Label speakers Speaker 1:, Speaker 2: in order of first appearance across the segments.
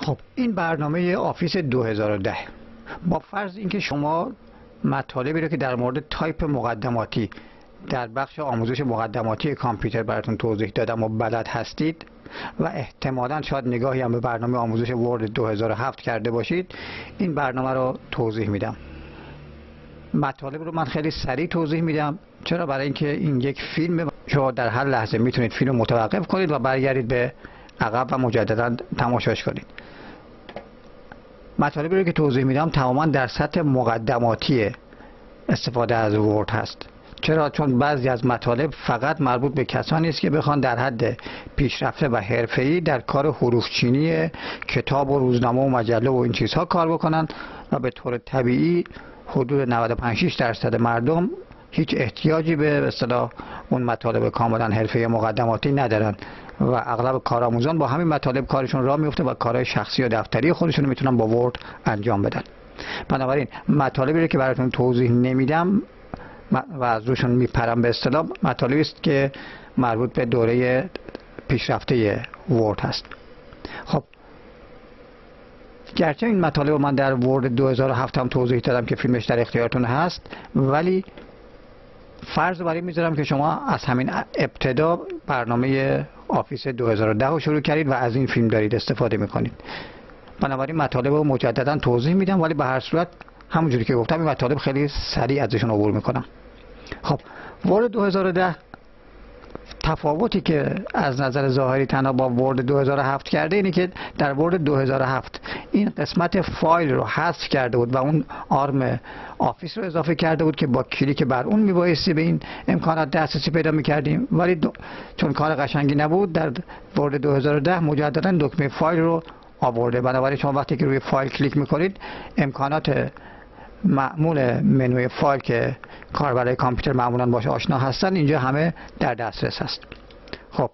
Speaker 1: خب این برنامه آفیس 2010 با فرض اینکه شما مطالبی رو که در مورد تایپ مقدماتی در بخش آموزش مقدماتی کامپیوتر براتون توضیح دادم و بلد هستید و احتمالاً شاید نگاهی هم به برنامه آموزش ورد 2007 کرده باشید، این برنامه رو توضیح میدم. مطالب رو من خیلی سریع توضیح میدم. چرا؟ برای اینکه این یک فیلم، شما در هر لحظه میتونید فیلم متوقف کنید و برگردید به عقب و مجددا تماشاش کنید. مطالبی رو که توضیح میدم تماما در سطح مقدماتی استفاده از ورد هست. چرا؟ چون بعضی از مطالب فقط مربوط به کسانی است که بخوان در حد پیشرفته و حرفه‌ای در کار حروفچینی کتاب و روزنامه و مجله و این چیزها کار بکنن و به طور طبیعی حدود 95-6% مردم هیچ احتیاجی به اصطلاح اون مطالب کاملا حرفه‌ای مقدماتی ندارن و اغلب کارآموزان با همین مطالب کارشون راه میفته و کارهای شخصی و دفتری خودشون میتونن با ورد انجام بدن. بنابراین مطالبی رو که براتون توضیح نمیدم و از روشون میپرم به اصطلاح مطالبی است که مربوط به دوره پیشرفته ورد هست. خب گرچه این مطالب رو من در ورد 2007 هم توضیح دادم که فیلمش در اختیارتون هست، ولی فرض برای میذارم که شما از همین ابتدا برنامه آفیس 2010 رو شروع کردید و از این فیلم دارید استفاده میکنید. بنابراین مطالب رو مجددا توضیح میدم، ولی به هر صورت همونجوری که گفتم این مطالب خیلی سریع ازشون عبور میکنم. خب ورد 2010 تفاوتی که از نظر ظاهری تنها با ورد 2007 کرده اینه که در ورد 2007 این قسمت فایل رو حذف کرده بود و اون آرم آفیس رو اضافه کرده بود که با کلیک بر اون میبایستی به این امکانات دسترسی پیدا میکردیم، ولی چون کار قشنگی نبود در ورد 2010 مجددا دکمه فایل رو آورده. بنابراین شما وقتی که روی فایل کلیک میکنید امکانات معمول منوی فایل که کاربرای کامپیوتر معمولا باشه آشنا هستن اینجا همه در دسترس هست. خب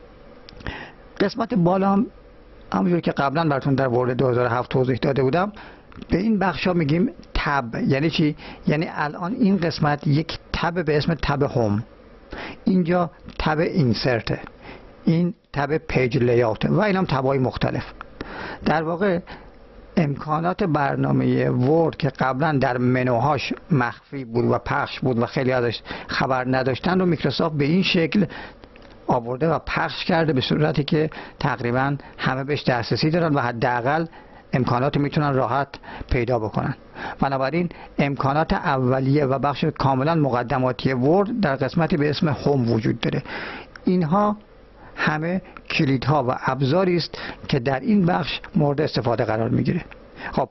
Speaker 1: قسمت بالا هم همونجوری که قبلا براتون در ورد 2007 توضیح داده بودم، به این بخشا میگیم تب. یعنی چی؟ یعنی الان این قسمت یک تب به اسم تب هوم، اینجا تب اینسرت، این تب پیج لیاوت و این هم تب‌های مختلف. در واقع امکانات برنامه ورد که قبلا در منوهاش مخفی بود و پخش بود و خیلی ازش خبر نداشتن رو میکروسافت به این شکل آورده و پخش کرده به صورتی که تقریبا همه بهش دسترسی دارن و حداقل امکانات میتونن راحت پیدا بکنن. بنابراین امکانات اولیه و بخش کاملا مقدماتی ورد در قسمتی به اسم هوم وجود داره. اینها همه کلیدها و ابزاری است که در این بخش مورد استفاده قرار میگیره. خب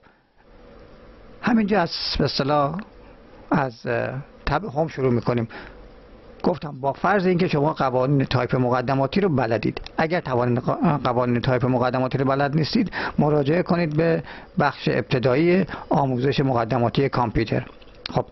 Speaker 1: همینجا از به اصطلاح از تب هوم شروع میکنیم. گفتم با فرض اینکه شما قوانین تایپ مقدماتی رو بلدید. اگر قوانین تایپ مقدماتی رو بلد نیستید مراجعه کنید به بخش ابتدایی آموزش مقدماتی کامپیوتر. خب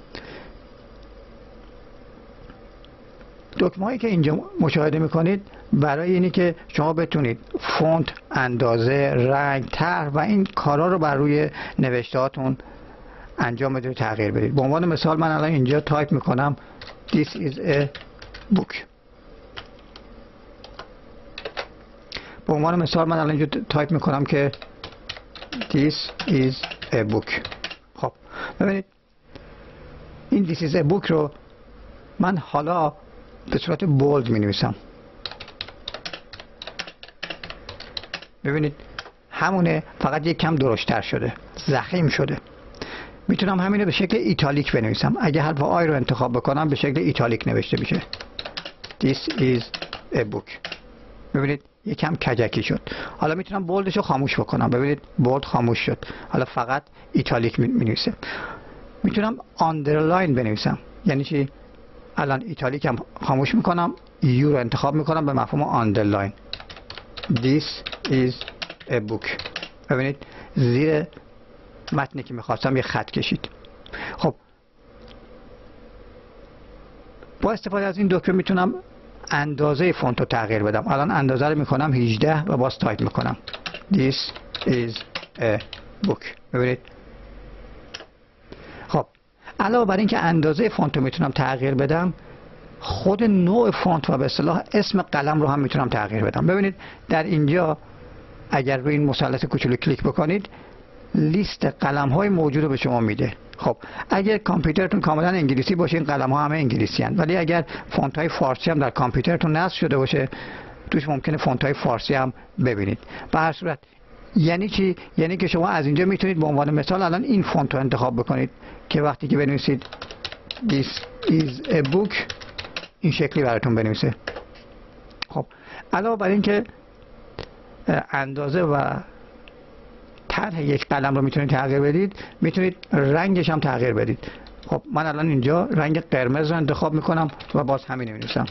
Speaker 1: دکمه‌هایی که اینجا مشاهده میکنید برای اینی که شما بتونید فونت، اندازه، رنگ، طرح و این کارا رو بر روی نوشتهاتون انجام بدید، تغییر بدید. به عنوان مثال من الان اینجا تایپ میکنم This is a book. به عنوان مثال من الان اینجا تایپ میکنم که This is a book. خب ببینید این This is a book رو من حالا به صورت بولد می نویسم. ببینید همونه، فقط یک کم درشتر شده، ضخیم شده. میتونم همینو به شکل ایتالیک بنویسم. اگه حرف آی رو انتخاب بکنم به شکل ایتالیک نوشته میشه This is a book. ببینید یک کم کجکی شد. حالا میتونم بولدش رو خاموش بکنم. ببینید بولد خاموش شد، حالا فقط ایتالیک می نویسه. میتونم آندرلاین بنویسم. یعنی چی؟ الان ایتالیک هم خاموش میکنم، یو رو انتخاب میکنم به مفهوم آندرلاین. This is a book. ببینید زیر متنی که میخواستم یه خط کشید. خب با استفاده از این دکمه میتونم اندازه فونت رو تغییر بدم. الان اندازه رو میکنم 18 و باز تایپ میکنم This is a book. ببینید. خب علاوه بر اینکه اندازه فونت رو میتونم تغییر بدم، خود نوع فونت و به اصطلاح اسم قلم رو هم میتونم تغییر بدم. ببینید در اینجا اگر روی این مثلث کوچولو کلیک بکنید لیست قلم های موجود رو به شما میده. خب اگر کامپیوترتون کاملا انگلیسی باشه این قلم ها همه انگلیسی هستند، ولی اگر فونت های فارسی هم در کامپیوترتون نصب شده باشه توش ممکنه فونت های فارسی هم ببینید. به هر صورت یعنی چی؟ یعنی که شما از اینجا میتونید به عنوان مثال الان این فونت رو انتخاب بکنید که وقتی که بنویسید This is a book این شکلی براتون بنویسه. خب علاوه بر این که اندازه و طرح یک قلم رو میتونید تغییر بدید، میتونید رنگش هم تغییر بدید. خب من الان اینجا رنگ قرمز رو انتخاب میکنم و باز همین می‌نویسم.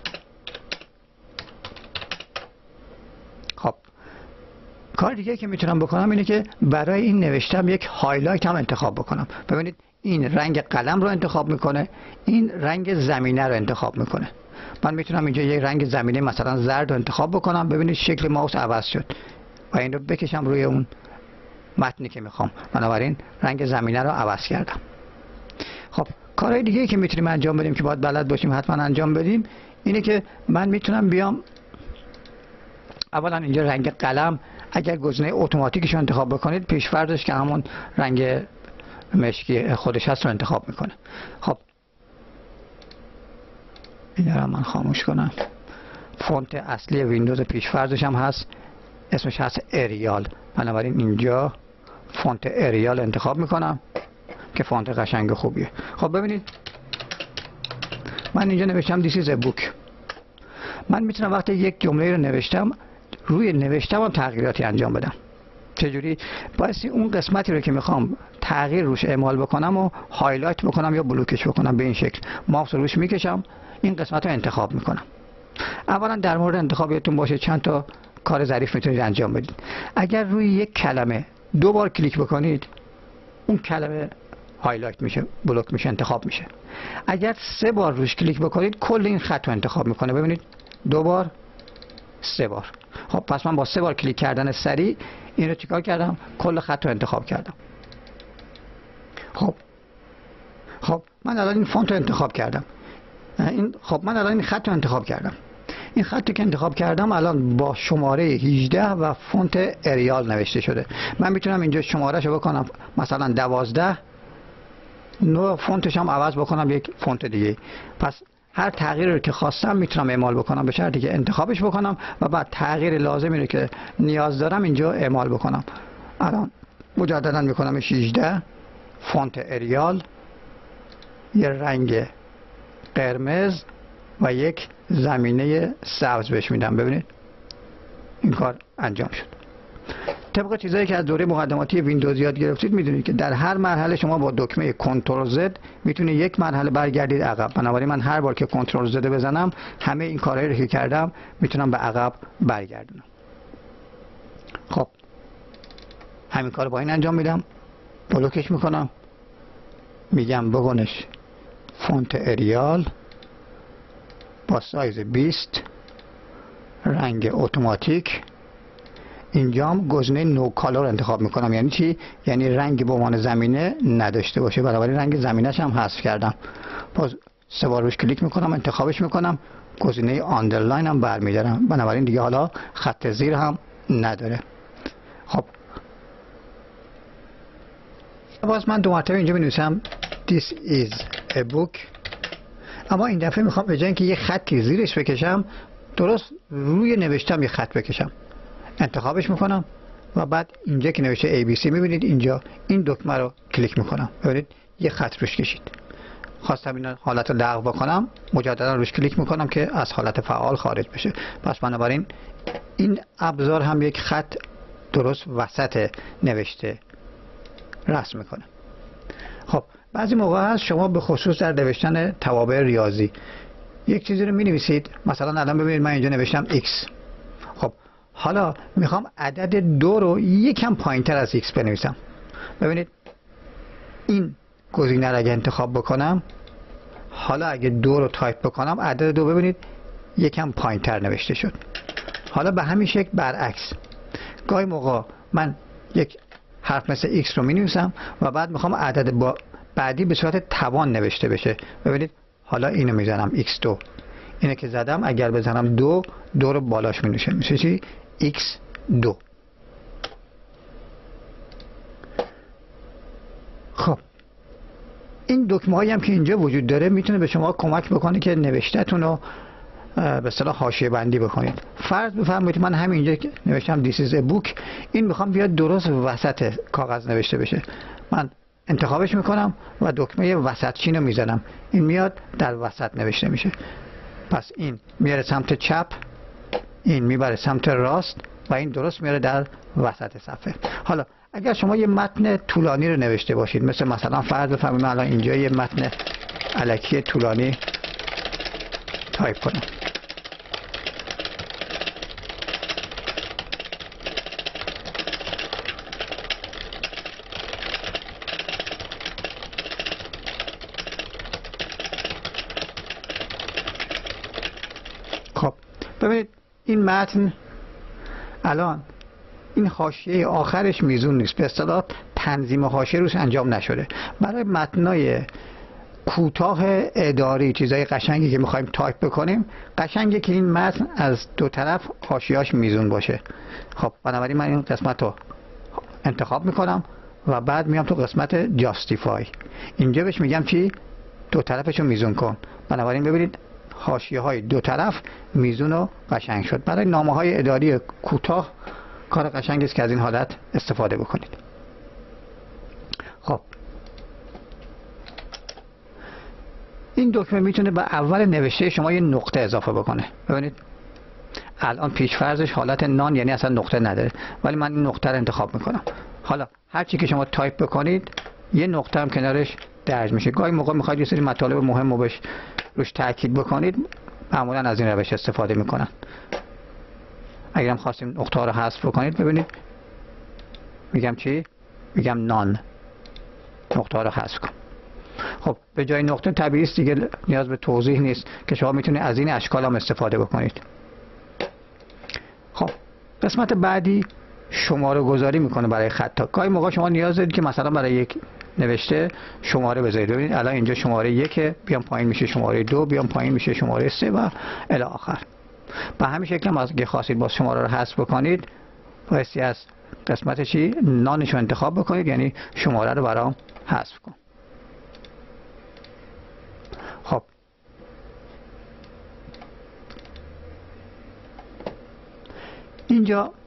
Speaker 1: خب کار دیگه که میتونم بکنم اینه که برای این نوشتم یک هایلایت هم انتخاب بکنم. ببینید این رنگ قلم رو انتخاب میکنه، این رنگ زمینه رو انتخاب میکنه. من میتونم اینجا یک رنگ زمینه مثلا زرد رو انتخاب بکنم، ببینید شکل ماوس عوض شد و این رو بکشم روی اون متنی که میخوام، بنابراین رنگ زمینه رو عوض کردم. خب کارهای دیگه که میتونیم انجام بدیم که باید بلد باشیم حتما انجام بدیم اینه که من میتونم بیام اولا اینجا رنگ قلم اگر گزینه اتوماتیکش رو انتخاب بکنید پیش‌فرضش که همون رنگ مشکی خودش هست رو انتخاب میکنه. خب این رو من خاموش کنم. فونت اصلی ویندوز پیش‌فرضش هم هست، اسمش هست اریال، بنابراین اینجا فونت اریال انتخاب میکنم که فونت قشنگ خوبیه. خب ببینید من اینجا نوشتم This is a book. من میتونم وقتی یک جمله رو نوشتم روی نوشتم هم تغییراتی انجام بدم. چجوری؟ بایستی اون قسمتی رو که میخوام تغییر روش اعمال بکنم و هایلایت بکنم یا بلوکش بکنم. به این شکل ماوس روش میکشم این قسمت رو انتخاب میکنم. اولا در مورد انتخاب یادتون باشه چند تا کار ظریف میتونید انجام بدید. اگر روی یک کلمه دو بار کلیک بکنید اون کلمه هایلایت میشه، بلوک میشه، انتخاب میشه. اگر 3 بار روش کلیک بکنید کل این خط رو انتخاب میکنه. ببینید 2 بار 3 بار. خب پس من با 3 بار کلیک کردن سریع این رو چیکار کردم؟ کل خط رو انتخاب کردم. خب من الان این فونت رو انتخاب کردم. خب من الان این خط رو انتخاب کردم. این خطی که انتخاب کردم الان با شماره 18 و فونت اریال نوشته شده. من میتونم اینجا شماره‌شو بکنم مثلا 12، نوع فونتش هم عوض بکنم یک فونت دیگه. پس هر تغییری رو که خواستم میتونم اعمال بکنم به شرطی که انتخابش بکنم و بعد تغییر لازمی رو که نیاز دارم اینجا اعمال بکنم. الان مجددا میکنم 18 فونت اریال، یه رنگ قرمز و یک زمینه سبز بهش میدم. ببینید این کار انجام شد. طبق چیزایی که از دوره مقدماتی ویندوز یاد گرفتید میدونید که در هر مرحله شما با دکمه کنترل زد میتونید یک مرحله برگردید عقب. بنابراین من هر بار که کنترل زد بزنم همه این کارهایی رو که کردم میتونم به عقب برگردونم. خب همین کار با این انجام میدم، بلوکش میکنم، میگم بگونش فونت اریال با سایز 20 رنگ اتوماتیک. اینجام گزینه نو کالر انتخاب میکنم. یعنی چی؟ یعنی رنگ به عنوان زمینه نداشته باشه، بنابراین رنگ زمینه‌ش هم حذف کردم. باز 3 بار روش کلیک میکنم، انتخابش میکنم، گزینه آندرلاین هم برمیدارم، بنابراین دیگه حالا خط زیر هم نداره. خب باز من 2 مرتبه اینجا بنویسم This is a book، اما این دفعه میخوام به جای اینکه یه خطی زیرش بکشم درست روی نوشتم یه خط بکشم. انتخابش میکنم و بعد اینجا که نوشته ABC میبینید اینجا این دکمه رو کلیک میکنم. ببینید یه خط روش کشید. خواستم این حالت رو لغو بکنم مجددا روش کلیک میکنم که از حالت فعال خارج بشه. پس بنابراین این ابزار هم یک خط درست وسط نوشته رسم میکنه. خب بعضی موقع هست شما به خصوص در نوشتن توابع ریاضی یک چیزی رو مینویسید، مثلا الان ببینید من اینجا نوشتم X. خب حالا میخوام عدد 2 رو یکم پایینتر از X بنویسم. ببینید این گزینه رو اگه انتخاب بکنم، حالا اگه 2 رو تایپ بکنم عدد 2 ببینید یکم پایینتر نوشته شد. حالا به همین شکل برعکس گاهی موقع من یک حرف مثل X رو مینویسم و بعد میخوام عدد بعدی به صورت توان نوشته بشه. ببینید حالا اینو میزنم X2، اینه که زدم اگر بزنم 2 رو بالاش مینوشه، میشه چی؟ X2. این دکمه هایی هم که اینجا وجود داره میتونه به شما کمک بکنه که نوشته‌تون رو به اصطلاح حاشیه بندی بکنید. فرض بفرمایید من همینجا که نوشتم this is a book، این میخوام بیاد درست وسط کاغذ نوشته بشه، من انتخابش میکنم و دکمه وسط چین رو میزنم، این میاد در وسط نوشته میشه. پس این میاره سمت چپ، این میبره سمت راست و این درست میاره در وسط صفحه. حالا اگر شما یه متن طولانی رو نوشته باشید، مثلا فرض بفرمایید من الان اینجا یه متن الکی طولانی تایپ کنم، خب ببینید این متن الان این حاشیه آخرش میزون نیست، به اصطلاح تنظیم حاشیه روش انجام نشده. برای متنای کوتاه اداری، چیزای قشنگی که میخوایم تایپ بکنیم، قشنگه که این متن از دو طرف حاشیه‌اش میزون باشه. خب بنابراین من این قسمت رو انتخاب میکنم و بعد میام تو قسمت جاستیفای، اینجا بهش میگم چی؟ دو طرفش رو میزون کن. بنابراین ببینید حاشیه های دو طرف میزون و قشنگ شد. برای نامه های اداری کوتاه کار قشنگی است که از این حالت استفاده بکنید. خب این دکمه میتونه به اول نوشته شما یه نقطه اضافه بکنه. ببینید الان پیشفرضش حالت نان، یعنی اصلا نقطه نداره، ولی من این نقطه رو انتخاب میکنم. حالا هر چی که شما تایپ بکنید یه نقطه هم کنارش درج میشه. گاهی موقع میخواید یه سری مطالب مهم رو روش تاکید بکنید، معمولا از این روش استفاده میکنن. اگرم خواستیم نقطه ها رو حذف بکنید، ببینید میگم چی؟ میگم نان، نقطه ها رو حذف کن. خب به جای نقطه طبیعی است دیگه، نیاز به توضیح نیست که شما میتونید از این اشکال هم استفاده بکنید. خب قسمت بعدی شماره گذاری میکنه برای خطا. گاهی موقع شما نیاز دارید که مثلا برای یک نوشته شماره بذارید. ببینید الان اینجا شماره 1، بیام پایین میشه شماره 2، بیام پایین میشه شماره 3 و الی آخر. به همین شکل هم اگه خواستید باز شماره رو حذف بکنید، بایستی از قسمت چی؟ نانش رو انتخاب بکنید، یعنی شماره رو برام حذف کن. خب اینجا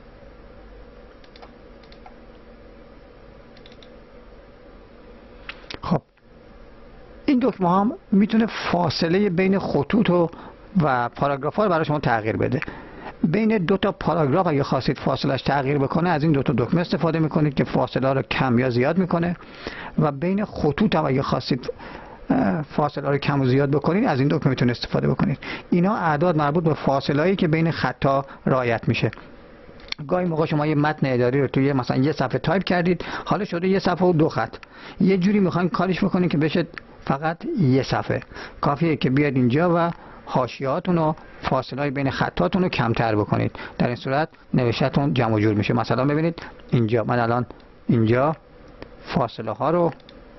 Speaker 1: خب این دکمه هم میتونه فاصله بین خطوط و پاراگراف ها رو برای شما تغییر بده. بین دو تا پاراگراف اگه خواستید فاصلش تغییر بکنه، از این دو تا دکمه استفاده میکنید که فاصله رو کم یا زیاد میکنه، و بین خطوط هم اگه خواستید فاصله رو کم و زیاد بکنید، از این دکمه میتونید استفاده بکنید. اینا اعداد مربوط به فاصله‌ای که بین خطا رعایت میشه. گاهی موقع شما یه متن اداری رو توی مثلا یه صفحه تایپ کردید، حالا شده یه صفحه و 2 خط، یه جوری میخواین کارش بکنید که بشه فقط یه صفحه. کافیه که بیاد اینجا و حاشیه‌هاتون و فاصله‌های بین خطاتون رو کمتر بکنید. در این صورت نوشته‌تون جمع و جور میشه. مثلا ببینید اینجا من الان اینجا فاصله ها رو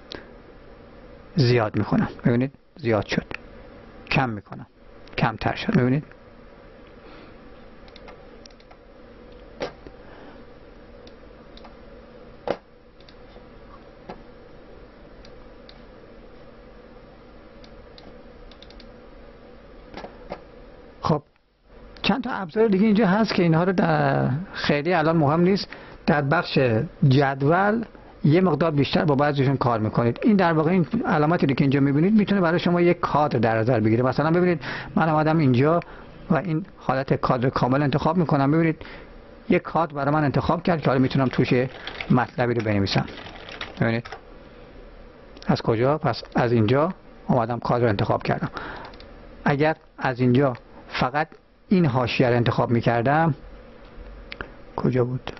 Speaker 1: زیاد میکنم، ببینید زیاد شد، کم میکنم کمتر شد، ببینید. خب چند تا ابزار دیگه اینجا هست که اینها رو در خیلی الان مهم نیست، در بخش جدول یه مقدار بیشتر با بعضیشون کار میکنید. این در واقع این علامتی که اینجا میبینید میتونه برای شما یک کادر در نظر بگیره. مثلا ببینید من اومدم اینجا و این حالت کادر کامل انتخاب میکنم، ببینید یک کادر برای من انتخاب کرد که حالا میتونم توش مطلبی رو بنویسم. ببینید از کجا؟ پس از اینجا اومدم کادر رو انتخاب کردم. اگر از اینجا فقط این حاشیه رو انتخاب میکردم، کجا بود؟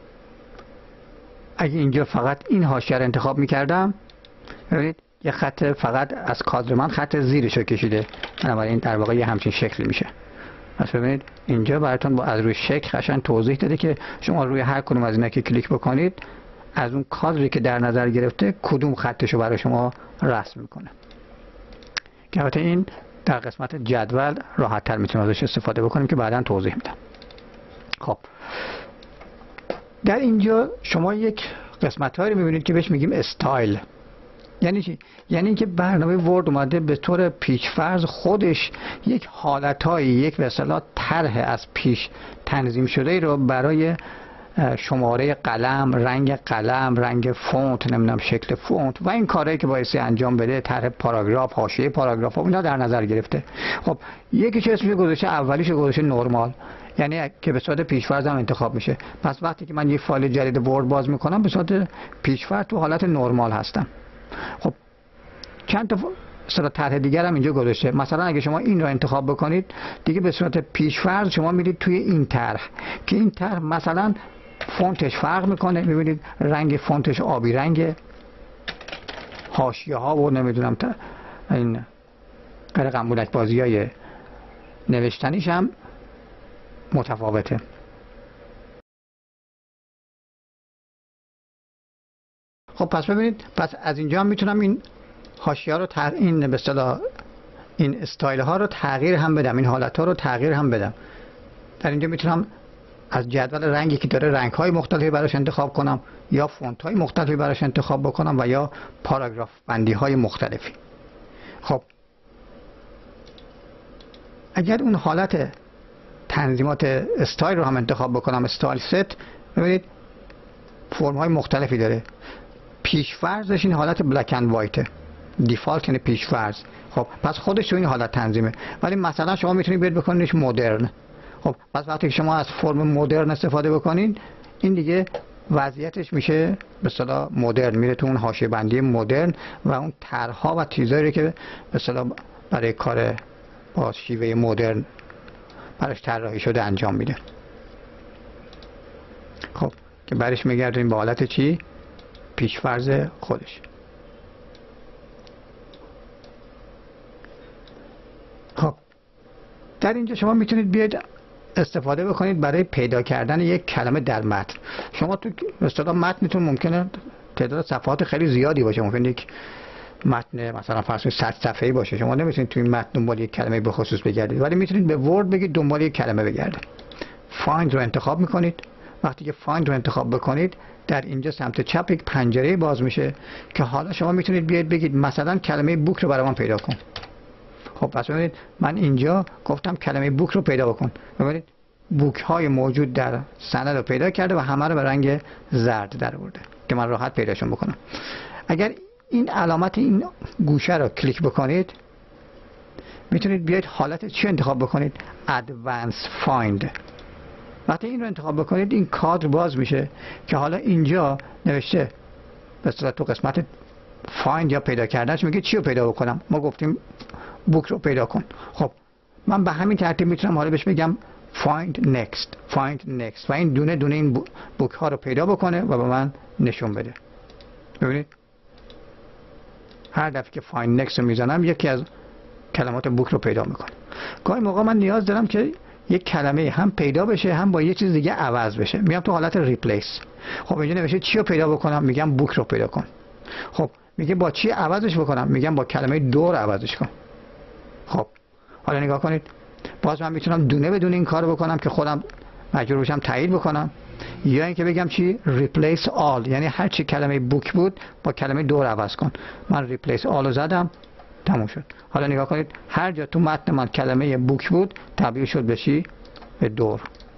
Speaker 1: اگه اینجا فقط این حاشیه رو انتخاب میکردم، ببینید یه خط فقط از کادر من خط زیرش رو کشیده، بنابراین در واقع یه همچین شکلی میشه. پس ببینید اینجا براتون با از روی شکل قشنگ توضیح داده که شما روی هر کدوم از اینا که کلیک بکنید، از اون کادری که در نظر گرفته کدوم خطش رو برای شما رسم میکنه. که البته این در قسمت جدول راحت تر میتونیم ازش استفاده بکنیم که بعدا توضیح میدم. خب در اینجا شما یک قسمت هایی رو میبینید که بهش میگیم استایل. یعنی چی؟ یعنی اینکه برنامه ورد اومده به طور پیش‌فرض خودش یک حالتهای، یک به اصطلاح طرح از پیش تنظیم شده ای رو برای شماره قلم، رنگ فونت، نمیدونم شکل فونت و این کارهایی که بایستی انجام بده، طرح پاراگراف، حاشیه پاراگراف، اینا در نظر گرفته. خب یکیش اسمش گذاشته، اولیش گذاشته نرمال، یعنی که به صورت پیش‌فرض هم انتخاب میشه. پس وقتی که من یک فایل جدید ورد باز میکنم به صورت پیش‌فرض تو حالت نرمال هستم. خب چند تا مثلا طرح دیگر هم اینجا گذاشته. مثلا اگه شما این رو انتخاب بکنید دیگه به صورت پیش‌فرض شما میرید توی این طرح که این طرح مثلا فونتش فرق میکنه، میبینید رنگ فونتش آبی رنگه، حاشیه ها و نمیدونم این قلمولک بازی های نوشتنیش هم متفاوته. خب پس ببینید، پس از اینجا هم میتونم این حاشیه ها رو این به اصطلاح این استایل ها رو تغییر هم بدم، این حالت ها رو تغییر هم بدم. در اینجا میتونم از جدول رنگی که داره رنگ های مختلفی براش انتخاب کنم، یا فونت های مختلفی براش انتخاب بکنم و یا پاراگراف بندی های مختلفی. خب اگر اون حالت تنظیمات استایل رو هم انتخاب بکنم، استایل ست، ببینید فرم های مختلفی داره. پیش‌فرضش این حالت بلک اند وایته، دیفالت یعنی پیش‌فرض. خب پس خودش تو این حالت تنظیمه. ولی مثلا شما میتونید بیاد بکنیدش مدرن. خب پس وقتی که شما از فرم مدرن استفاده بکنید، این دیگه وضعیتش میشه به اصطلاح مدرن، میره تو اون حاشیه بندی مدرن و اون طرح‌ها و چیزایی که به اصطلاح برای کار با شیوه مدرن براش طراحی شده انجام میده. خب که برش میگردیم به حالت چی؟ پیش‌فرض خودش. خب در اینجا شما میتونید بیاید استفاده بکنید برای پیدا کردن یک کلمه در متن. شما تو اصطلاح متنتون ممکنه تعداد صفحات خیلی زیادی باشه، ممکنه یک متن مثلا فرض کنید 100 صفحه‌ای باشه، شما نمیتونید تو این متن دنبال یک کلمه به خصوص بگردید، ولی میتونید به ورد بگید دنبال یک کلمه بگردید. فایند رو انتخاب میکنید. وقتی که فایند رو انتخاب بکنید، در اینجا سمت چپ یک پنجره باز میشه که حالا شما میتونید بیاید بگید مثلا کلمه بوک رو برای من پیدا کن. خب پس ببینید من اینجا گفتم کلمه بوک رو پیدا بکن. ببینید بوک های موجود در سند رو پیدا کرده و همه رو به رنگ زرد در آورده که من راحت پیداشون بکنم. اگر این علامت این گوشه رو کلیک بکنید، میتونید بیاید حالت چی انتخاب بکنید؟ ادوانس فایند. وقتی این رو انتخاب بکنید این کادر باز میشه که حالا اینجا نوشته به اصطلاح تو قسمت فایند یا پیدا کردنش میگه چی رو پیدا بکنم. ما گفتیم بوک رو پیدا کن. خب من به همین ترتیب میتونم حالا بهش بگم find next و این دونه دونه این بوک ها رو پیدا بکنه و به من نشون بده. ببینید هر دفعه که find next رو میزنم یکی از کلمات بوک رو پیدا میکنه. گاهی موقع من نیاز دارم که یک کلمه هم پیدا بشه هم با یه چیز دیگه عوض بشه، میام تو حالت ریپلیس. خب اینجا نوشته چی رو پیدا بکنم؟ میگم بوک رو پیدا کن. خب میگه با چی عوضش بکنم؟ میگم با کلمه دور عوضش کن. خب حالا نگاه کنید، باز من میتونم دونه بدون این کار بکنم که خودم مجبور بشم تایید بکنم، یا اینکه بگم چی؟ replace all، یعنی هر چی کلمه بوک بود با کلمه دور عوض کن. من replace all رو زدم، تموم شد. حالا نگاه کنید هر جا تو متن من کلمه بوک بود تبدیل شد به چی؟ به دور.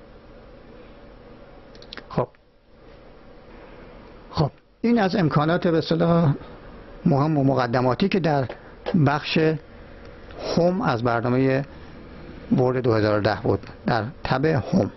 Speaker 1: خب این از امکانات به اصطلاح مهم و مقدماتی که در بخش هوم از برنامه ورد 2010 بود، در تب هوم.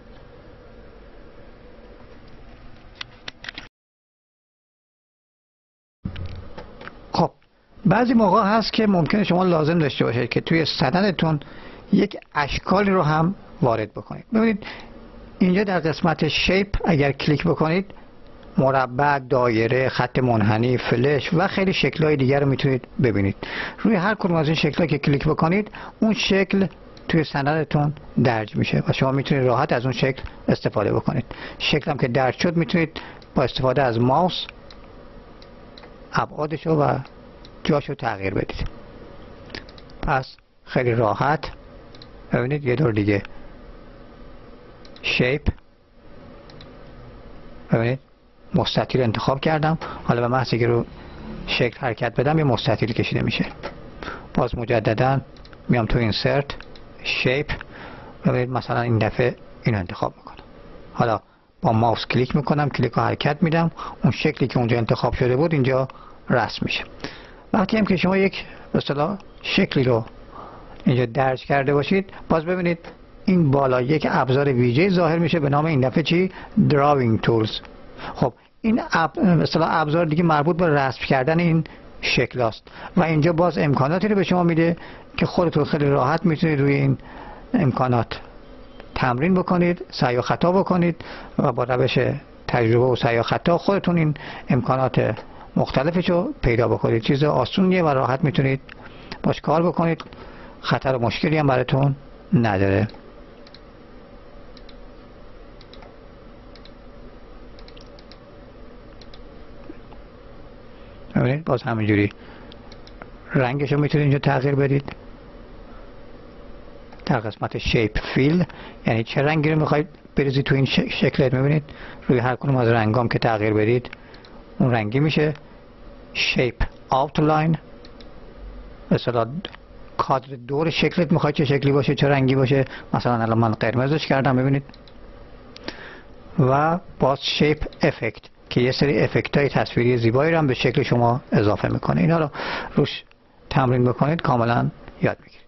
Speaker 1: خب بعضی موقع هست که ممکنه شما لازم داشته باشید که توی سندتون یک اشکالی رو هم وارد بکنید. ببینید اینجا در قسمت شیپ اگر کلیک بکنید، مربع، دایره، خط منحنی، فلش و خیلی شکل‌های دیگر رو میتونید ببینید. روی هر کدوم از این شکل‌ها که کلیک بکنید اون شکل توی سندتون درج میشه و شما میتونید راحت از اون شکل استفاده بکنید. شکل هم که درج شد میتونید با استفاده از ماوس ابعادشو و جاشو تغییر بدید. پس خیلی راحت ببینید یه دور دیگه شیپ، ببینید مستطیل انتخاب کردم. حالا به محض که رو شکل حرکت بدم یه مستطیل کشیده میشه. باز مجددا میام تو اینسرت شیپ و مثلا این دفعه اینو انتخاب میکنم. حالا با ماوس کلیک میکنم، کلیک و حرکت میدم، اون شکلی که اونجا انتخاب شده بود اینجا رسم میشه. وقتی هم که شما یک به اصطلاح شکلی رو اینجا درج کرده باشید، باز ببینید این بالا یک ابزار ویژه ظاهر میشه به نام این دفعه چی؟ دراوینگ تولز. خب این مثلا ابزار دیگه مربوط به رسم کردن این شکل است و اینجا باز امکاناتی رو به شما میده که خودتون خیلی راحت میتونید روی این امکانات تمرین بکنید، سعی و خطا بکنید و با روش تجربه و سعی و خطا خودتون این امکانات مختلفش رو پیدا بکنید. چیز آسونیه و راحت میتونید باش کار بکنید، خطر و مشکلی هم براتون نداره. ببینید باز همینجوری رنگش رو میتونید اینجا تغییر بدید در قسمت شیپ فیل، یعنی چه رنگی رو میخواید بریزید تو این شکلت. میبینید روی هر کدوم از رنگام که تغییر بدید اون رنگی میشه. شیپ آوتلاین، مثلا کادر دور شکلت میخواید چه شکلی باشه، چه رنگی باشه. مثلا الان من قرمزش کردم ببینید. و باز شیپ افکت که یه سری افکت های تصویری زیبایی رو هم به شکل شما اضافه میکنه. اینا رو روش تمرین بکنید کاملا یاد میگیرید.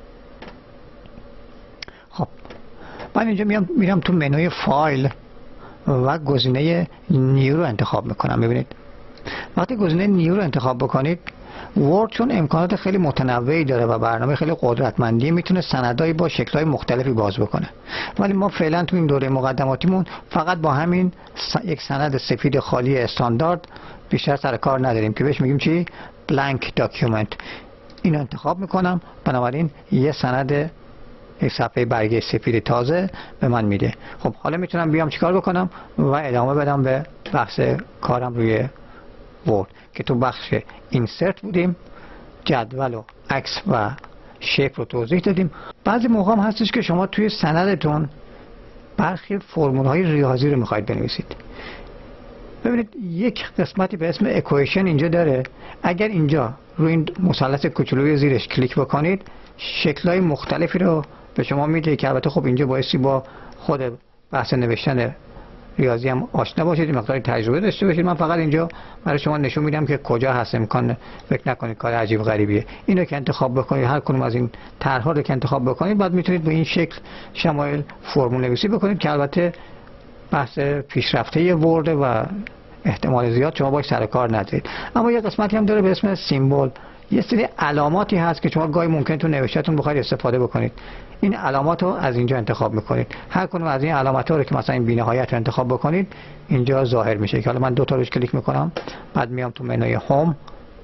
Speaker 1: خب من اینجا میرم تو منوی فایل و گزینه نیو رو انتخاب میکنم. ببینید وقتی گزینه نیو رو انتخاب بکنید، ورد چون امکانات خیلی متنوعی داره و برنامه خیلی قدرتمندی، میتونه سندایی با شکل‌های مختلفی باز بکنه. ولی ما فعلا تو این دوره مقدماتیمون فقط با همین یک سند سفید خالی استاندارد بیشتر سر کار نداریم که بهش میگیم چی؟ بلانک داکیومنت. اینو انتخاب میکنم، بنابراین یه سند یک صفحه برگه سفید تازه به من میده. خب حالا میتونم بیام چیکار بکنم و ادامه بدم به بحث کارم روی ورد که تو بخش اینسرت بودیم، جدول و عکس و شیپ رو توضیح دادیم. بعضی موقع هم هستش که شما توی سندتون برخی فرمول‌های ریاضی رو میخواید بنویسید. ببینید یک قسمتی به اسم اکویشن اینجا داره. اگر اینجا روی این مثلث کوچولوی زیرش کلیک بکنید، شکل‌های مختلفی رو به شما میده که البته خب اینجا بایستی با خود بحث نوشتن ریاضی هم آشنا باشید، مقداری تجربه داشته باشید. من فقط اینجا برای شما نشون میدم که کجا هست. امکان فکر نکنید کار عجیب غریبیه. اینو که انتخاب بکنید، هر کدوم از این طرح‌ها رو که انتخاب بکنید، بعد میتونید به این شکل شمایل فرمول نویسی بکنید که البته بحث پیشرفته ورد و احتمال زیاد شما باش سر کار ندارید. اما یه قسمتی هم داره به اسم سیمبل. یه سری علاماتی هست که شما گاهی ممکن تو نوشتهتون بخواید استفاده بکنید. این علامات رو از اینجا انتخاب میکنید. هر کدوم از این علامات ها رو که مثلا این بی‌نهایت رو انتخاب بکنید اینجا ظاهر میشه که حالا من دو تا روش کلیک میکنم، بعد میام تو منوی هوم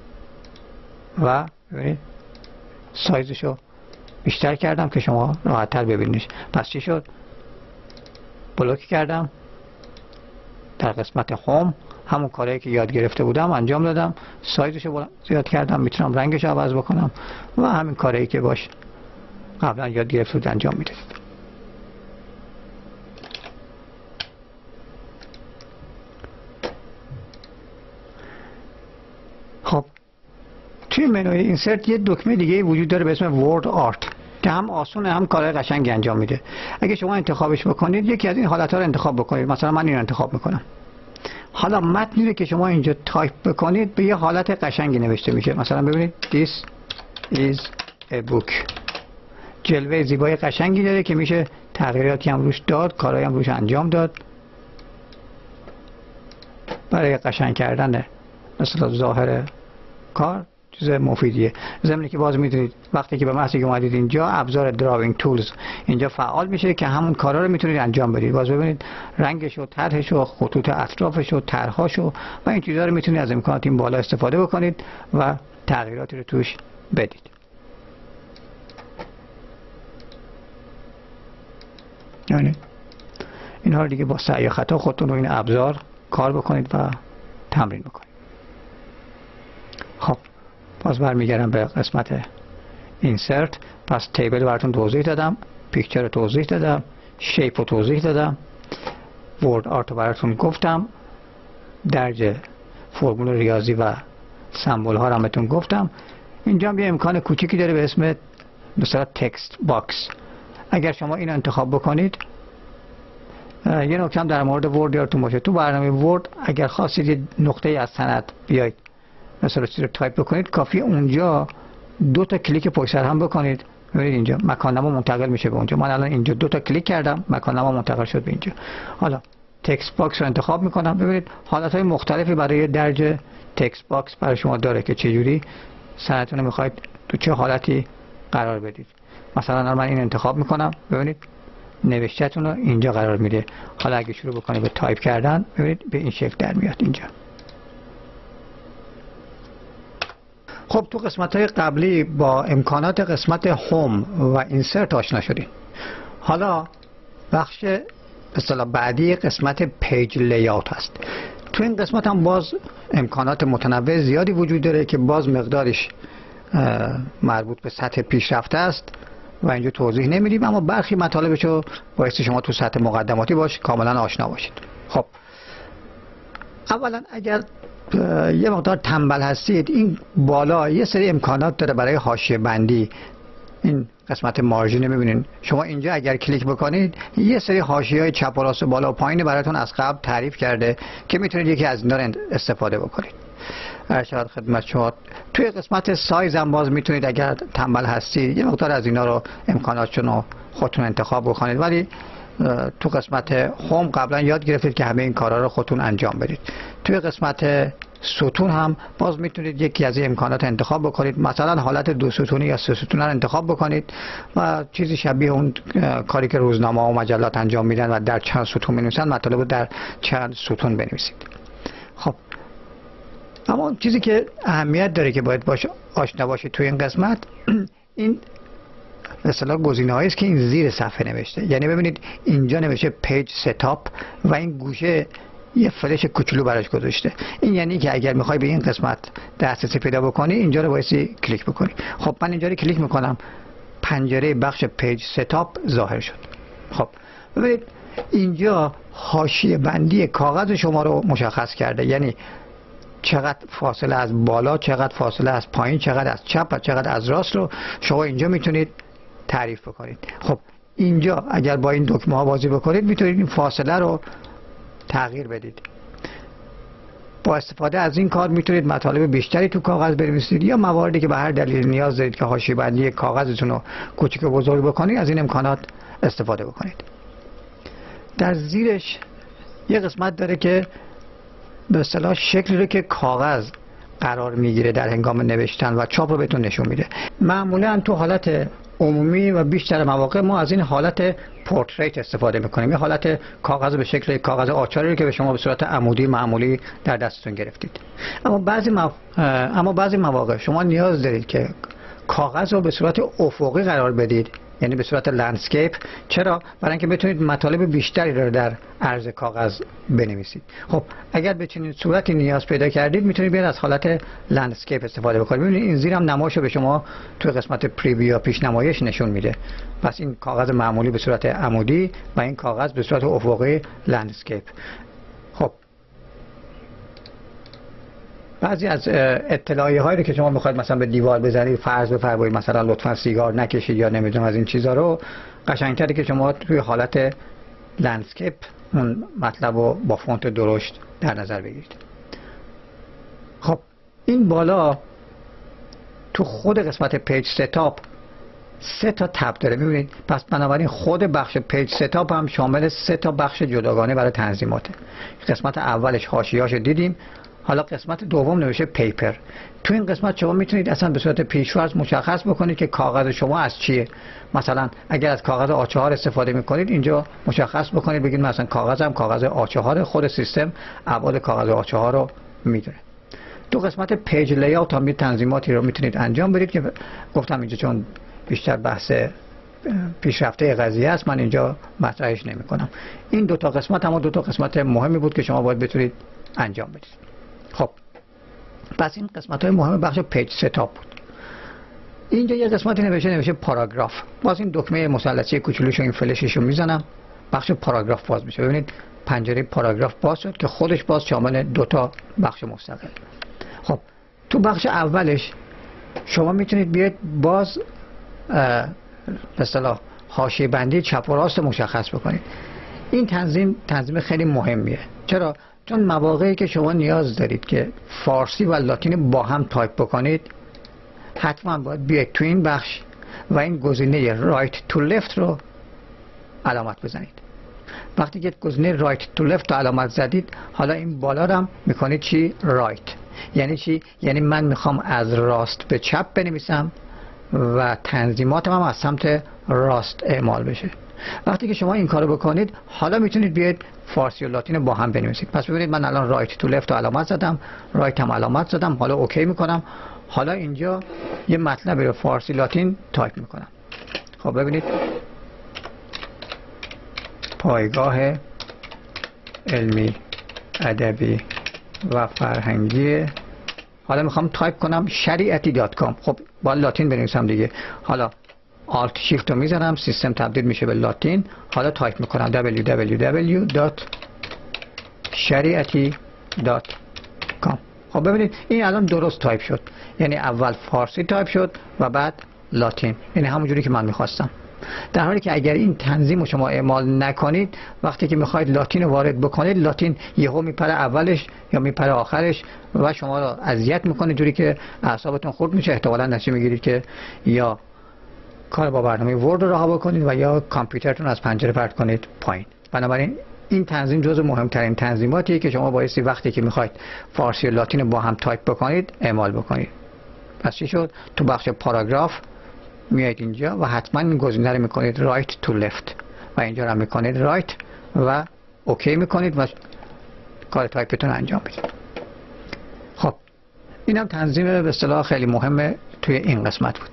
Speaker 1: و ببینید سایزشو بیشتر کردم که شما راحت‌تر ببینید. پس چی شد؟ بلوک کردم در قسمت هوم، همون کاری که یاد گرفته بودم انجام دادم، سایزشو زیاد کردم، میتونم رنگش رو عوض بکنم و همین کاری که باش قبلا یاد گرفته بود انجام میدید. خب توی منوی اینسرت یه دکمه دیگه وجود داره به اسم ورد آرت که هم آسونه هم کارهای قشنگی انجام میده. اگه شما انتخابش بکنید یکی از این حالت‌ها رو انتخاب بکنید. مثلا من این رو انتخاب میکنم. حالا متنی رو که شما اینجا تایپ بکنید به یه حالت قشنگی نوشته میشه. مثلا ببینید This is a book. جلوه زیبای قشنگی داره که میشه تغییراتی هم روش داد، کارهایی هم روش انجام داد برای قشنگ کردن مثلا ظاهر کار. چیز مفیدیه. ضمن که باز میدونید وقتی که به محض که اومدید اینجا ابزار دراوینگ تولز اینجا فعال میشه که همون کارا رو میتونید انجام بدید. باز ببینید رنگش و طرحش و خطوط اطرافش و طرحاش و این چیزا رو میتونید از امکانات این بالا استفاده بکنید و تغییراتی رو توش بدید. یعنی اینها رو دیگه با سعی و خطا خودتون رو این ابزار کار بکنید و تمرین بکنید. خب باز برمیگردم به قسمت اینسرت. پس تیبل براتون توضیح دادم، پیکچر رو توضیح دادم، شیپ رو توضیح دادم، ورد آرت رو براتون گفتم، درج فرمول ریاضی و سمبل ها رو هم بهتون گفتم. اینجا هم یه امکان کوچیکی داره به اسم مثلا تکست باکس. اگر شما این انتخاب بکنید، یه نکته هم در مورد ورد یادتون باشه، تو برنامه ورد اگر خواستید یه نقطه از سند بیاید مثلا چیزی رو تایپ بکنید، کافی اونجا 2 تا کلیک پشت سر هم بکنید. ببینید اینجا مکان نما منتقل میشه به اونجا. من الان اینجا 2 تا کلیک کردم، مکان نما منتقل شد به اینجا. حالا تکست باکس رو انتخاب میکنم. ببینید حالتهای مختلفی برای درج تکست باکس برای شما داره که چجوری سندتون رو میخواید تو چه حالتی قرار بدید. مثلا من این انتخاب میکنم، ببینید نوشتهتون رو اینجا قرار میده. حالا اگه شروع بکنید به تایپ کردن، ببینید به این شکل در میاد اینجا. خب تو قسمت های قبلی با امکانات قسمت هوم و اینسرت آشنا شدیم. حالا بخش به اصطلاح بعدی قسمت پیج لیاوت هست. تو این قسمت هم باز امکانات متنوع زیادی وجود داره که باز مقدارش مربوط به سطح پیشرفته است و اینجا توضیح نمیدیم، اما برخی مطالبشو بایستی شما تو سطح مقدماتی کاملا آشنا باشید. خب اولا اگر یه مقدار تنبل هستید، این بالا یه سری امکانات داره برای حاشیه بندی. این قسمت مارژین میبینید، شما اینجا اگر کلیک بکنید یه سری حاشیه‌های چپ و راست و بالا و پایین براتون از قبل تعریف کرده که میتونید یکی از اینا رو استفاده بکنید. ارشاد خدمت شما توی قسمت سایز هم باز میتونید اگر تنبل هستید یه مقدار از اینا رو امکاناتشون رو خودتون انتخاب بکنید، ولی تو قسمت هوم قبلا یاد گرفتید که همه این کارا رو خودتون انجام بدید. توی قسمت ستون هم باز میتونید یکی از این امکانات انتخاب بکنید، مثلا حالت 2 ستونی یا 3 ستون رو انتخاب بکنید و چیزی شبیه اون کاری که روزنامه و مجلات انجام میدن و در چند ستون بنویسن، مطالب رو در چند ستون بنویسید. خب اما چیزی که اهمیت داره که باید آشنا باشید توی این قسمت این به اصطلاح گزینه‌هایی است که این زیر صفحه نوشته. یعنی ببینید اینجا نوشته پیج ستاپ و این گوشه یه فلش کوچولو براش گذاشته. این یعنی که اگر میخوای به این قسمت دسترسی پیدا بکنی اینجا رو بایستی کلیک بکنی. خب من اینجا رو کلیک میکنم، پنجره بخش پیج ستاپ ظاهر شد. خب ببینید اینجا حاشیه بندی کاغذ شما رو مشخص کرده، یعنی چقدر فاصله از بالا، چقدر فاصله از پایین، چقدر از چپ و چقدر از راست رو شما اینجا میتونید تعریف بکنید. خب اینجا اگر با این دکمه ها بازی بکنید میتونید این فاصله رو تغییر بدید. با استفاده از این کار میتونید مطالب بیشتری تو کاغذ بنویسید یا مواردی که به هر دلیل نیاز دارید که حاشیه بندی کاغذتون رو کوچیک و بزرگ بکنید از این امکانات استفاده بکنید. در زیرش یه قسمت داره که به اصطلاح شکلی رو که کاغذ قرار میگیره در هنگام نوشتن و چاپ رو بهتون نشون میده. معمولا تو حالت عمومی و بیشتر مواقع ما از این حالت پورتریت استفاده میکنیم، یه حالت کاغذ به شکل کاغذ آچاری که به شما به صورت عمودی معمولی در دستتون گرفتید. اما بعضی مواقع شما نیاز دارید که کاغذ رو به صورت افقی قرار بدید، یعنی به صورت لندسکیپ. چرا؟ برای اینکه بتونید مطالب بیشتری رو در عرض کاغذ بنویسید. خب اگر به چنین صورتی نیاز پیدا کردید میتونید بیاید از حالت لندسکیپ استفاده بکنید. ببینید این زیر هم نمایش رو به شما توی قسمت پریویو یا پیشنمایش نشون میده. پس این کاغذ معمولی به صورت عمودی و این کاغذ به صورت افقی لندسکیپ. خب بعضی از اطلاعیه هایی که شما میخواید مثلا به دیوار بزنید، فرض بفرمایید مثلا لطفا سیگار نکشید یا نمیدونم از این چیزا رو، قشنگتره که شما توی حالت لندسکیپ اون مطلب رو با فونت درشت در نظر بگیرید. خب این بالا تو خود قسمت پیج ستاپ 3 تا تب داره، میبینید. پس بنابراین خود بخش پیج ستاپ هم شامل 3 تا بخش جداگانه برای تنظیماته. قسمت اولش حاشیه‌اشو دیدیم، حالا قسمت دوم نوشته پیپر. تو این قسمت شما میتونید اصلا به صورت پیش‌فرض مشخص بکنید که کاغذ شما از چیه. مثلا اگر از کاغذ A4 استفاده میکنید اینجا مشخص بکنید، بگید مثلا کاغذم کاغذ A4، خود سیستم ابعاد کاغذ A4 رو میدونه. تو قسمت پیج لیاوت هم تنظیماتی رو میتونید انجام بدید که گفتم اینجا چون بیشتر بحث پیشرفته قضیه است من اینجا مطرحش نمی‌کنم. این 2 تا قسمت هم 2 تا قسمت مهمی بود که شما باید بتونید انجام بدید. خب پس این قسمت های مهم بخش پیج ستاپ بود. اینجا یه قسمتی نوشته پاراگراف. باز این دکمه مثلثی کوچولوشو این فلششو میزنم، بخش پاراگراف باز میشه. ببینید پنجره پاراگراف باز شد که خودش باز شامل 2 تا بخش مستقل. خب تو بخش اولش شما میتونید بیاید باز به اصطلاح حاشیه بندی چپ و راست مشخص بکنید. این تنظیم خیلی مهمیه. چرا؟ چون مواقعی که شما نیاز دارید که فارسی و لاتین با هم تایپ بکنید، حتما باید بیاید تو این بخش و این گزینه رایت تو لفت رو علامت بزنید. وقتی که گزینه رایت تو لفت رو علامت زدید، حالا این بالا رو هم میکنید چی؟ رایت. یعنی چی؟ یعنی من میخوام از راست به چپ بنویسم و تنظیماتم هم از سمت راست اعمال بشه. وقتی که شما این کارو بکنید، حالا میتونید بیاید فارسی و لاتین با هم بنویسید. پس ببینید من الان رایت تو لفت رو علامت زدم، رایت هم علامت زدم، حالا اوکی میکنم. حالا اینجا یه مطلبی رو فارسی لاتین تایپ میکنم. خب ببینید، پایگاه علمی ادبی و فرهنگی، حالا میخوام تایپ کنم شریعتی.com. خب با لاتین بنویسم دیگه. حالا آلت شیفت رو میزنم، سیستم تبدیل میشه به لاتین. حالا تایپ میکنم www.shariati.com. خب ببینید این الان درست تایپ شد، یعنی اول فارسی تایپ شد و بعد لاتین، یعنی همونجوری که من میخواستم. در حالی که اگر این تنظیم رو شما اعمال نکنید، وقتی که میخواید لاتین رو وارد بکنید، لاتین یهو میپره اولش یا میپره آخرش و شما رو اذیت میکنه، جوری که اعصابتون خورد میشه. احتمالاً نتیجه میگیرید که یا کار با برنامه ورد رو رها بکنید و یا کامپیوترتون از پنجره پرت کنید پایین. بنابراین این تنظیم جزو مهمترین تنظیماتیه که شما بایستی وقتی که میخواید فارسی و لاتین با هم تایپ بکنید اعمال بکنید. پس چی شد؟ تو بخش پاراگراف میایید اینجا و حتما این گزینه رو میکنید رایت تو لفت و اینجا رو میکنید رایت و اوکی میکنید و کار تایپتون انجام میدید. خب اینم تنظیم به اصطلاح خیلی مهمه توی این قسمت بود.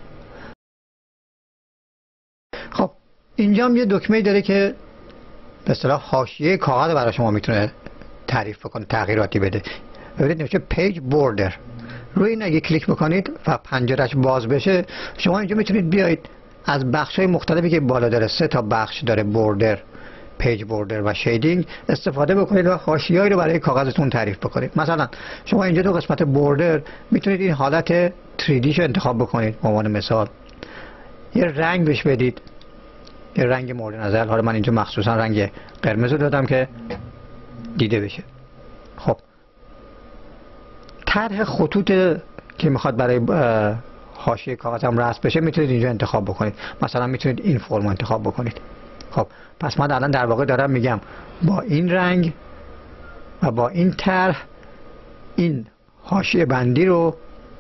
Speaker 1: خب اینجا هم یه دکمه‌ای داره که به اصطلاح حاشیه کاغذ برای شما میتونه تعریف بکنه، تغییراتی بده. ببینید نوشته پیج بوردر. روی این اگه کلیک بکنید و پنجرهش باز بشه، شما اینجا میتونید بیایید از بخش‌های مختلفی که بالا داره، 3 تا بخش داره، بوردر، پیج بوردر و شیدینگ، استفاده بکنید و حاشیه‌ای رو برای کاغذتون تعریف بکنید. مثلا شما اینجا تو قسمت بوردر میتونید این حالت 3D شو انتخاب بکنید. به عنوان مثال یه رنگ بهش بدید، یه رنگ مورد نظر. حالا من اینجا مخصوصا رنگ قرمز رو دادم که دیده بشه. خب طرح خطوط که میخواد برای حاشیه کاغذم رسم بشه میتونید اینجا انتخاب بکنید. مثلا میتونید این فرم انتخاب بکنید. خب پس من الان در واقع دارم میگم با این رنگ و با این طرح این حاشیه بندی رو،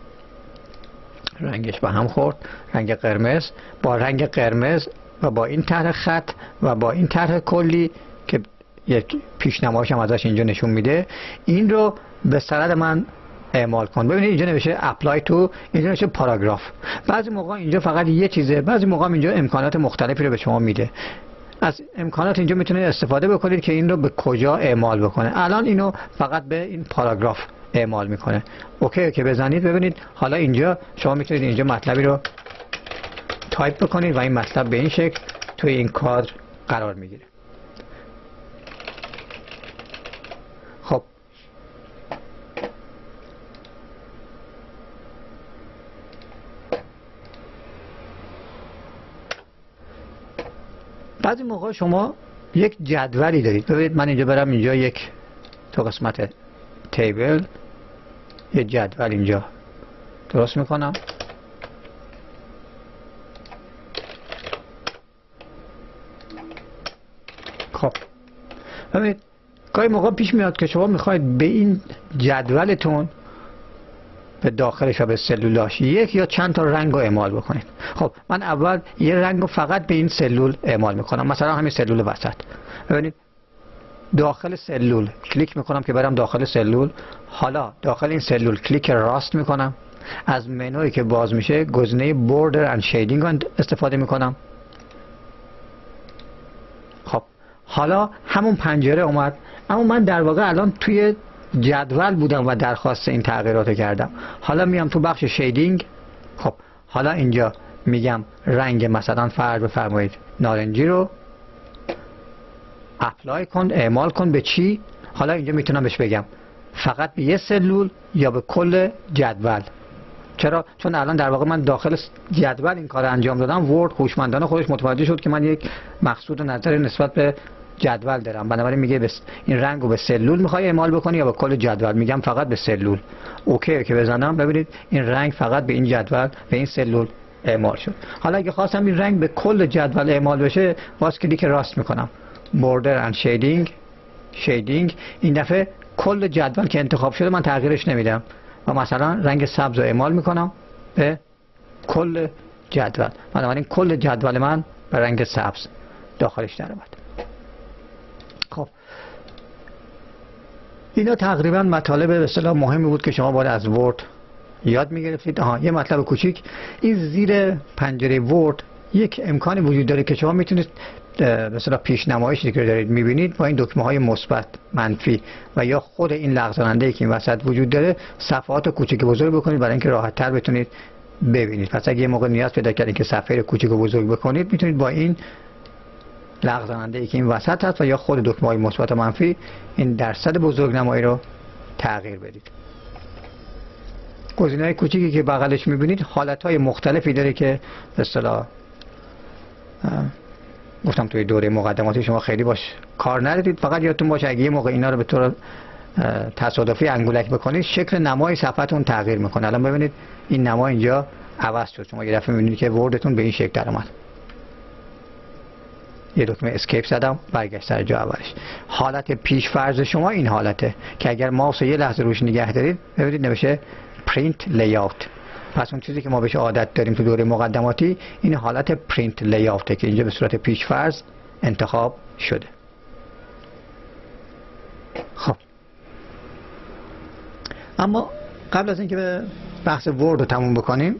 Speaker 1: رنگش به هم خورد، رنگ قرمز با رنگ قرمز و با این طرح خط و با این طرح کلی که یک پیشنمایش هم ازش اینجا نشون میده، این رو به سند من اعمال کن. ببینید اینجا نوشته اپلای تو، اینجا نوشته پاراگراف. بعضی موقع اینجا فقط یه چیزه، بعضی موقع اینجا امکانات مختلفی رو به شما میده. از امکانات اینجا میتونید استفاده بکنید که این رو به کجا اعمال بکنه. الان اینو فقط به این پاراگراف اعمال میکنه. اوکی که بزنید، ببینید حالا اینجا شما میتونید اینجا مطلبی رو تایپ بکنید و این مطلب به این شکل توی این کادر قرار میگیره. خب بعضی موقع شما یک جدولی دارید. ببینید من اینجا برم اینجا یک تو قسمت تیبل یه جدول اینجا درست میکنم. خب ببینید گاهی موقع پیش میاد که شما میخواید به این جدولتون به داخلش و به سلولاش یک یا چند تا رنگ رو اعمال بکنید. خب من اول یه رنگ رو فقط به این سلول اعمال میکنم، مثلا همین سلول وسط. ببینید داخل سلول کلیک میکنم که برم داخل سلول. حالا داخل این سلول کلیک راست میکنم، از منوی که باز میشه گزینه بوردر اند شیدینگ رو استفاده میکنم. خب حالا همون پنجره اومد، اما من در واقع الان توی جدول بودم و درخواست این تغییرات کردم. حالا میام تو بخش شیدینگ. خب حالا اینجا میگم رنگ مثلا فرض بفرمایید نارنجی رو اپلای کن، اعمال کن به چی. حالا اینجا میتونم بهش بگم فقط به یه سلول یا به کل جدول؟ چرا؟ چون الان در واقع من داخل جدول این کار انجام دادم. ورد هوشمندانه خودش متوجه شد که من یک مقصود نظر نسبت به جدول دارم، بنابراین میگه این رنگ رو به سلول میخوای اعمال بکنی یا به کل جدول؟ میگم فقط به سلول. اوکی که بزنم، ببینید این رنگ فقط به این جدول، به این سلول اعمال شد. حالا اگه خواستم این رنگ به کل جدول اعمال بشه، باز کلیک راست میکنم، بوردر اند شیدینگ. این دفعه کل جدول که انتخاب شده من تغییرش نمیدم و مثلا رنگ سبز رو اعمال میکنم به کل جدول. بنابراین کل جدول من به رنگ سبز داخلش در اومد. خب اینا تقریبا مطالب به اصطلاح مهمی بود که شما باید از ورد یاد میگرفتید. یه مطلب کوچیک، این زیر پنجره ورد یک امکانی وجود داره که شما میتونید به اصطلاح پیشنمایشی که دارید میبینید با این دکمه های مثبت، منفی و یا خود این لغزاننده ای که این وسط وجود داره صفحات کوچیک و بزرگ بکنید برای اینکه راحت تر بتونید ببینید. پس اگه یه موقع نیاز پیدا کردید که صفحه کوچیک و بزرگ بکنید، میتونید با این لغزاننده ای که این وسط هست و یا خود دکمه های مثبت و منفی این درصد بزرگنمایی رو تغییر بدید. گزینه‌های کوچیکی که بغلش می‌بینید حالت‌های مختلفی داره که به اصطلاح گفتم توی دوره مقدماتی شما خیلی باش کار ندارید. فقط یادتون باشه اگه یه موقع اینا رو به طور تصادفی انگولک بکنید، شکل نمای صفحتون تغییر میکنه. الان ببینید این نما اینجا عوض شد. شما یه دفعه می‌بینید که وردتون به این شکل در اومد. یه دکمه اسکیپ زدم، برگشت سر جا اولش. حالت پیش فرض شما این حالته که اگر ماوس یه لحظه روش نگه دارید، ببینید نوشته پرینت لیاوت. پس اون چیزی که ما بهش عادت داریم تو دوره مقدماتی این حالت پرینت لیاوته که اینجا به صورت پیش فرض انتخاب شده. خب اما قبل از اینکه به بحث ورد رو تموم بکنیم،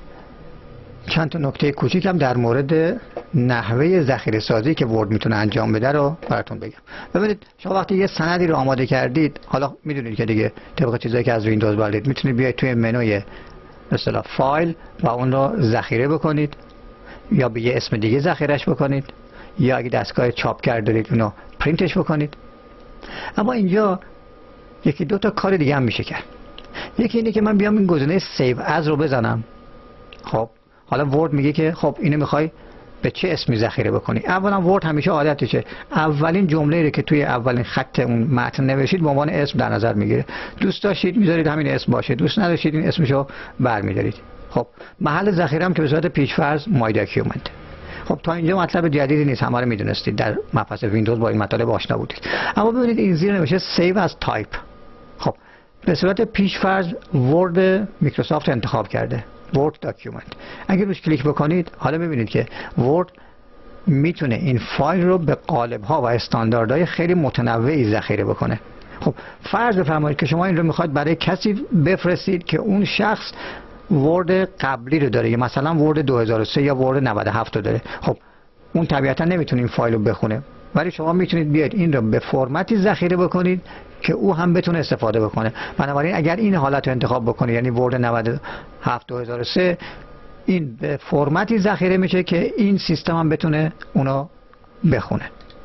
Speaker 1: چند تا نکته کوچیک هم در مورد نحوه ذخیره سازی که ورد میتونه انجام بده رو براتون بگم. ببینید شما وقتی یه سندی رو آماده کردید، حالا میدونید که دیگه طبق چیزایی که از ویندوز بردید، میتونید بیاید توی منوی مثلا فایل و اون رو ذخیره بکنید یا به یه اسم دیگه ذخیرهش بکنید یا اگه دستگاه چاپ کرده دارید اونو پرینتش بکنید. اما اینجا یکی دو تا کار دیگه هم میشه کرد. یکی اینه که من بیام این گزینه سیو از رو بزنم. خب حالا ورد میگه که خب اینو میخوای به چه اسمی ذخیره بکنی. اولا ورد همیشه عادتشه اولین جمله‌ای رو که توی اولین خط اون متن نوشید به عنوان اسم در نظر میگیره. دوست داشتید میذارید همین اسم باشه، دوست نداشتید این اسمشو برمی‌دارید. خب محل ذخیره هم که به صورت پیش‌فرض مای داکیومنت. خب تا اینجا مطلب جدیدی نیست، همه رو میدونستید، در مبحث ویندوز با این مطالب آشنا بودید. اما ببینید این زیر نوشته سیو از تایپ. خب به صورت پیش‌فرض ورد میکروسافت انتخاب کرده، ورد داکیومنت. اگر روش کلیک بکنید حالا ببینید که ورد میتونه این فایل رو به قالب‌ها و استانداردهای خیلی متنوعی ذخیره بکنه. خب فرض بفرمایید که شما این رو میخواید برای کسی بفرستید که اون شخص ورد قبلی رو داره، مثلا ورد 2003 یا ورد 97 رو داره. خب اون طبیعتا نمیتونه این فایل رو بخونه، ولی شما میتونید بیاید این رو به فرمتی ذخیره بکنید که او هم بتونه استفاده بکنه. بنابراین اگر این حالت رو انتخاب بکنید، یعنی ورد 97 2003، این به فرمتی ذخیره میشه که این سیستم هم بتونه اونو بخونه.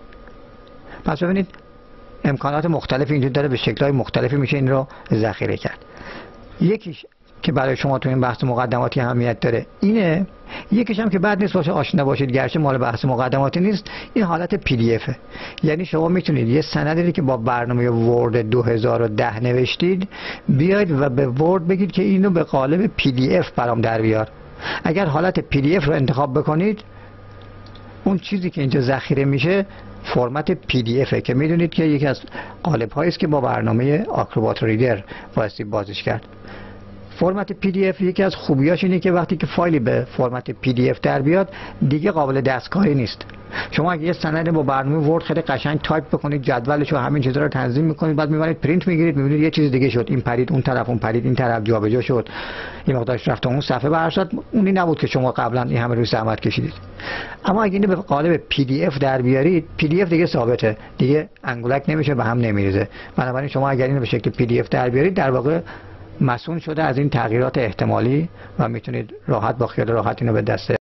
Speaker 1: پس ببینید امکانات مختلفی اینجا داره، به شکل‌های مختلفی میشه این رو ذخیره کرد. یکیش که برای شما تو این بحث مقدماتی اهمیت داره اینه، یکیش هم که بعد نیست باشه آشنا باشید، گرچه مال بحث مقدماتی نیست، این حالت پی دی افه. یعنی شما میتونید یه سندی که با برنامه ورد 2010 نوشتید بیاید و به ورد بگید که اینو به قالب پی دی اف برام در بیار. اگر حالت پی دی اف رو انتخاب بکنید، اون چیزی که اینجا ذخیره میشه فرمت پی دی افه که میدونید که یکی از قالب هایی است که با برنامه آکروبات ریدر بایستی بازش کرد. فرمت پی دی اف یکی از خوبیاش اینه که وقتی که فایلی به فرمت پی دی اف در بیاد دیگه قابل دستکاری نیست. شما اگه یه سند با برنامه ورد خیلی قشنگ تایپ بکنید، جدولش و همین چیزا رو تنظیم میکنید، بعد میبرید پرینت میگیرید، میبینید یه چیز دیگه شد، این پرید اون طرف، اون پرید این طرف، جابجا شد، این مقدارش رفت اون صفحه برشاد، اونی نبود که شما قبلا این همه روی زحمت کشیدید. اما اگه اینو به قالب پی دی اف در بیارید، پی دی اف دیگه ثابته، دیگه انگولک نمیشه و هم نمیریزه. بنابراین شما اگر اینو به شکل پی دی اف در بیارید، در واقع مسئول شده از این تغییرات احتمالی و میتونید راحت با خیال راحت اینو به دست